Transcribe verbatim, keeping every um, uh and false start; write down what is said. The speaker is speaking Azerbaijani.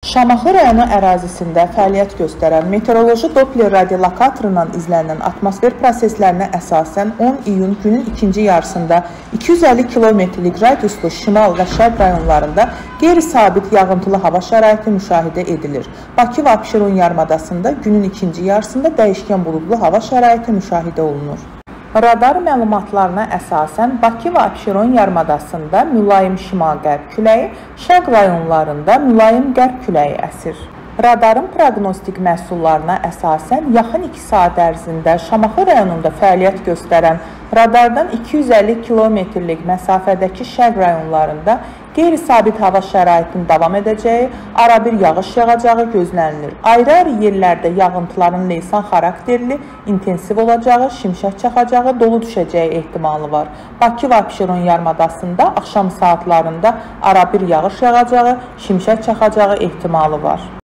Şamaxı rayonu ərazisində fəaliyyət göstərən meteoroloji Doppler radiolokatorundan izlənilən atmosfer proseslərinə əsasən on iyun günün ikinci yarısında iki yüz əlli kilometrlik radiuslu şimal və şərq rayonlarında qeyri-sabit yağıntılı hava şəraiti müşahidə edilir. Bakı və Abşeron yarımadasında günün ikinci yarısında dəyişkən buludlu hava şəraiti müşahidə olunur. Radar məlumatlarına əsasən Bakı və Abşeron yarımadasında mülayim şimal-qərb küləyi, şərq rayonlarında mülayim qərb küləyi əsir. Radarın proqnostik məhsullarına əsasən yaxın iki saat ərzində Şamaxı rayonunda fəaliyyət göstərən radardan iki yüz əlli kilometrlik məsafədəki şərq rayonlarında qeyri-sabit hava şəraitinin davam edəcəyi, arabir yağış yağacağı gözlənilir. Ayrı-ayrı yerlərdə yağıntıların leysan xarakterli, intensiv olacağı, şimşək çaxacağı, dolu düşəcəyi ehtimalı var. Bakı və Abşeron yarımadasında axşam saatlarında arabir yağış yağacağı, şimşək çaxacağı ehtimalı var.